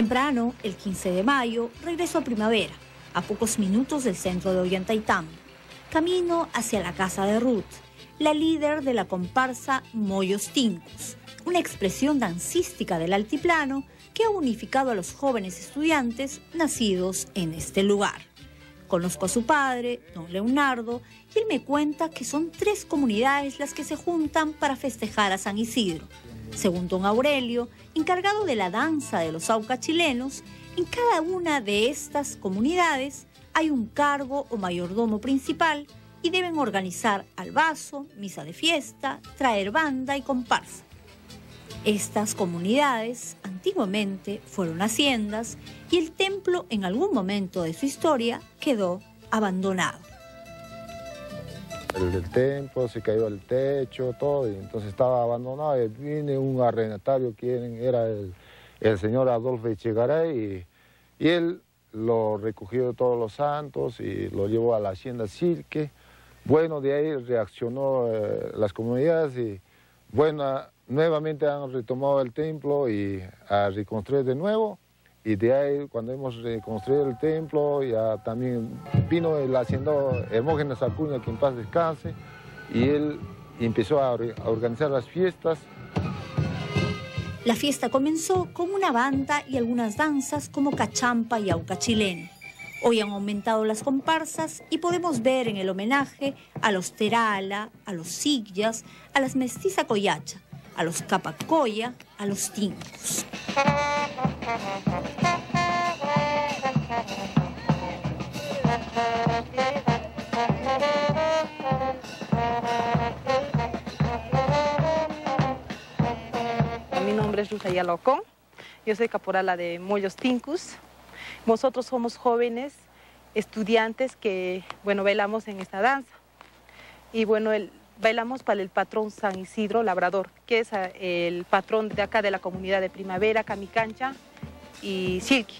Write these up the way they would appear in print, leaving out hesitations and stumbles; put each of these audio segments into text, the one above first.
Temprano, el 15 de mayo, regreso a Primavera, a pocos minutos del centro de Ollantaytambo. Camino hacia la casa de Ruth, la líder de la comparsa Moyos Tincus, una expresión dancística del altiplano que ha unificado a los jóvenes estudiantes nacidos en este lugar. Conozco a su padre, don Leonardo, y él me cuenta que son 3 comunidades las que se juntan para festejar a San Isidro. Según don Aurelio, encargado de la danza de los aucas chilenos, en cada una de estas comunidades hay un cargo o mayordomo principal y deben organizar albazo, misa de fiesta, traer banda y comparsa. Estas comunidades antiguamente fueron haciendas y el templo en algún momento de su historia quedó abandonado. El templo se cayó el techo, todo, y entonces estaba abandonado. Y vine un arrendatario, quien era el señor Adolfo Echegaray, y él lo recogió de todos los santos y lo llevó a la hacienda Sirque. Bueno, de ahí reaccionó las comunidades y bueno, nuevamente han retomado el templo y a reconstruir de nuevo. Y de ahí, cuando hemos reconstruido el templo, ya también vino el hacendado Hermógenes Acuña, que en paz descanse, y él empezó a organizar las fiestas. La fiesta comenzó con una banda y algunas danzas como cachampa y auca chileno. Hoy han aumentado las comparsas y podemos ver en el homenaje a los Terala, a los Sillas, a las Mestiza Coyacha, a los Capacoya, a los Tincus. Mi nombre es Rusaya Locón, yo soy caporala de Moyos Tincus. Nosotros somos jóvenes estudiantes que, bueno, bailamos en esta danza. Y bueno, bailamos para el patrón San Isidro Labrador, que es el patrón de acá de la comunidad de Primavera, Camicancha y Sirque.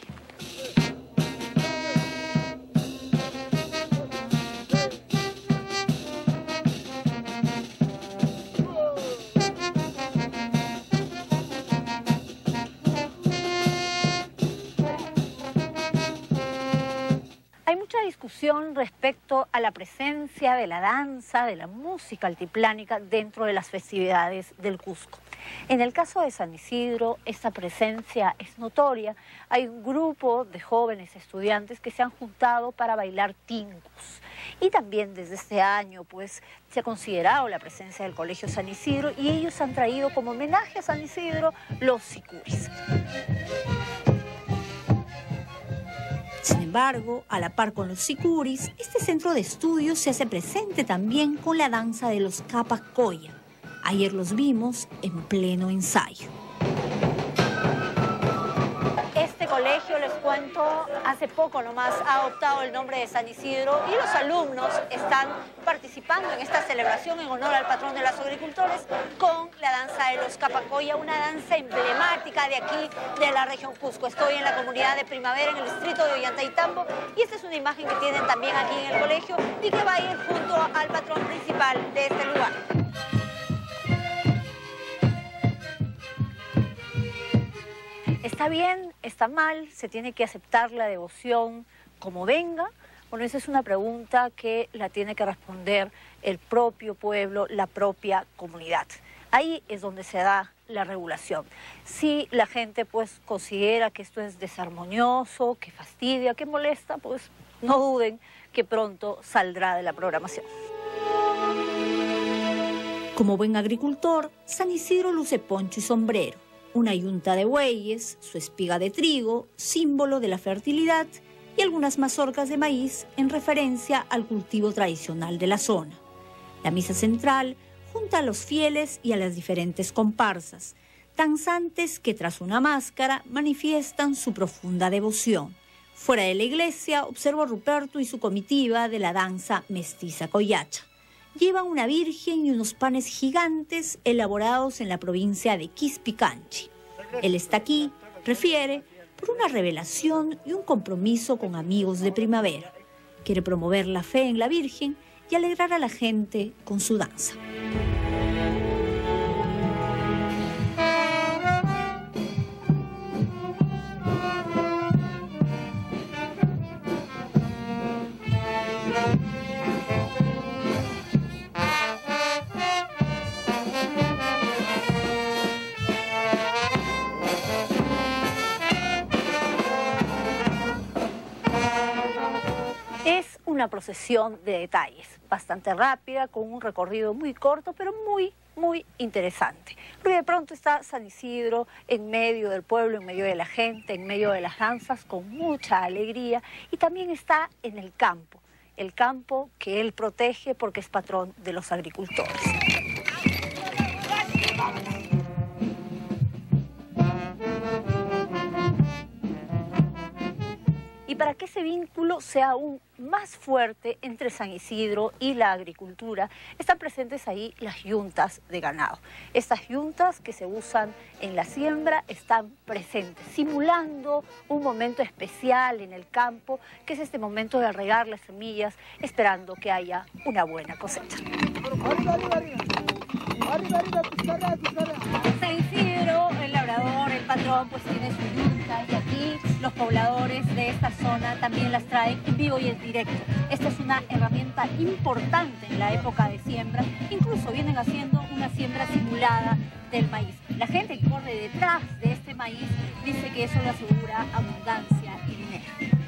Hay mucha discusión respecto a la presencia de la danza, de la música altiplánica dentro de las festividades del Cusco. En el caso de San Isidro, esta presencia es notoria. Hay un grupo de jóvenes estudiantes que se han juntado para bailar tincus. Y también desde este año, pues, se ha considerado la presencia del Colegio San Isidro y ellos han traído como homenaje a San Isidro los sicuris. Sin embargo, a la par con los sicuris, este centro de estudios se hace presente también con la danza de los Capacoya. Ayer los vimos en pleno ensayo. Este colegio, les cuento, hace poco nomás ha adoptado el nombre de San Isidro y los alumnos están participando en esta celebración en honor al patrón de los agricultores con la danza de los Capacoya, una danza emblemática de aquí, de la región Cusco. Estoy en la comunidad de Primavera, en el distrito de Ollantaytambo, y esta es una imagen que tienen también aquí en el colegio y que va a ir junto al patrón principal de este lugar. ¿Está bien? ¿Está mal? ¿Se tiene que aceptar la devoción como venga? Bueno, esa es una pregunta que la tiene que responder el propio pueblo, la propia comunidad. Ahí es donde se da la regulación. Si la gente pues considera que esto es desarmonioso, que fastidia, que molesta, pues no duden que pronto saldrá de la programación. Como buen agricultor, San Isidro luce poncho y sombrero, una yunta de bueyes, su espiga de trigo, símbolo de la fertilidad, y algunas mazorcas de maíz en referencia al cultivo tradicional de la zona. La misa central junta a los fieles y a las diferentes comparsas, danzantes que tras una máscara manifiestan su profunda devoción. Fuera de la iglesia observo a Ruperto y su comitiva de la danza Mestiza Coyacha. Llevan una virgen y unos panes gigantes elaborados en la provincia de Quispicanchi. Él está aquí, refiere, por una revelación y un compromiso con amigos de Primavera. Quiere promover la fe en la Virgen y alegrar a la gente con su danza. una procesión de detalles, bastante rápida, con un recorrido muy corto, pero muy interesante. Porque de pronto está San Isidro en medio del pueblo, en medio de la gente, en medio de las danzas, con mucha alegría, y también está en el campo que él protege porque es patrón de los agricultores. Y para que ese vínculo sea aún más fuerte entre San Isidro y la agricultura, están presentes ahí las yuntas de ganado. Estas yuntas que se usan en la siembra están presentes, simulando un momento especial en el campo, que es este momento de regar las semillas, esperando que haya una buena cosecha. San Isidro, el labrador, el patrón, pues tiene su yunta, y aquí los pobladores de esta zona también las traen en vivo y en directo. Esta es una herramienta importante en la época de siembra. Incluso vienen haciendo una siembra simulada del maíz. La gente que corre detrás de este maíz dice que eso le asegura abundancia y dinero.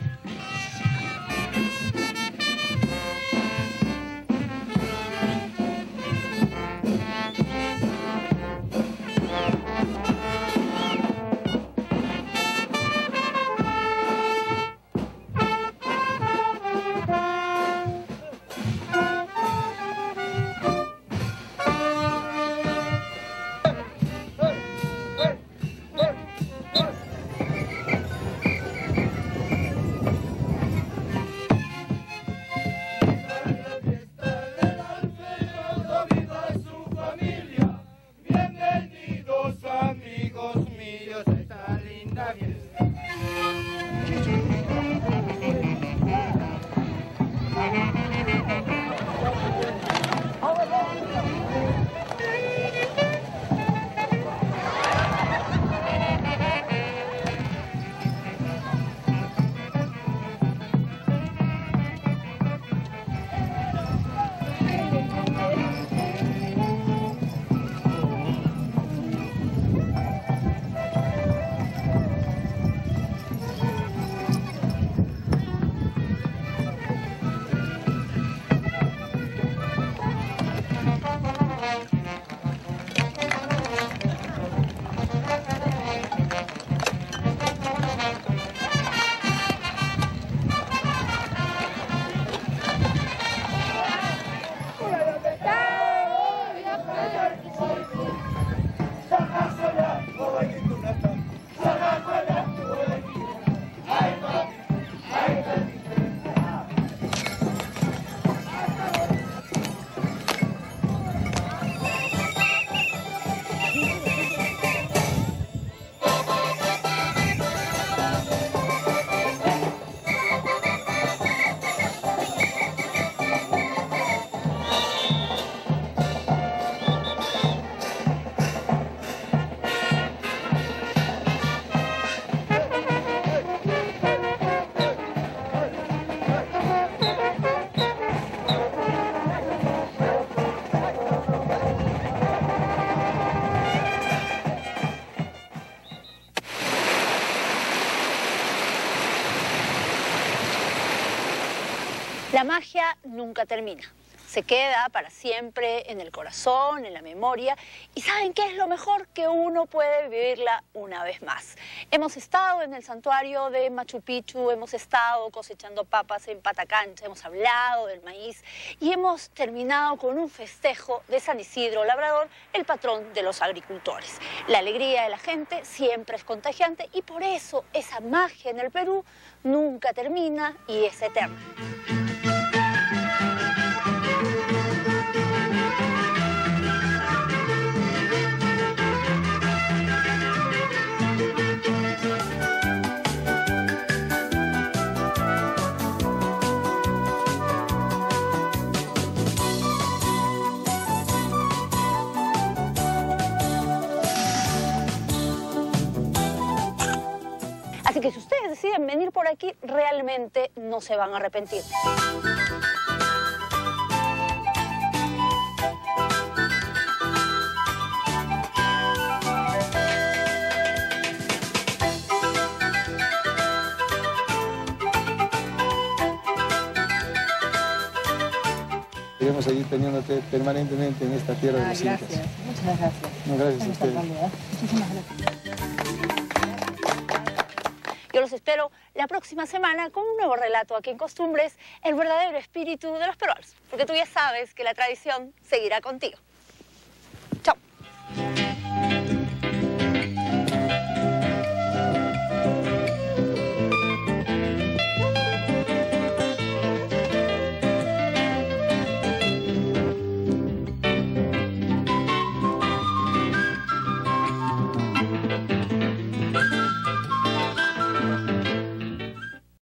La magia nunca termina. Se queda para siempre en el corazón, en la memoria. ¿Y saben qué es lo mejor? Que uno puede vivirla una vez más. Hemos estado en el santuario de Machu Picchu, hemos estado cosechando papas en Patacancha, hemos hablado del maíz y hemos terminado con un festejo de San Isidro Labrador, el patrón de los agricultores. La alegría de la gente siempre es contagiante y por eso esa magia en el Perú nunca termina y es eterna. Así que si ustedes deciden venir por aquí, realmente no se van a arrepentir. Queremos seguir teniéndote permanentemente en esta tierra de los incas. Gracias, muchas gracias. No, gracias a ustedes. Muchísimas gracias. Yo los espero la próxima semana con un nuevo relato aquí en Costumbres, el verdadero espíritu de los peruanos, porque tú ya sabes que la tradición seguirá contigo.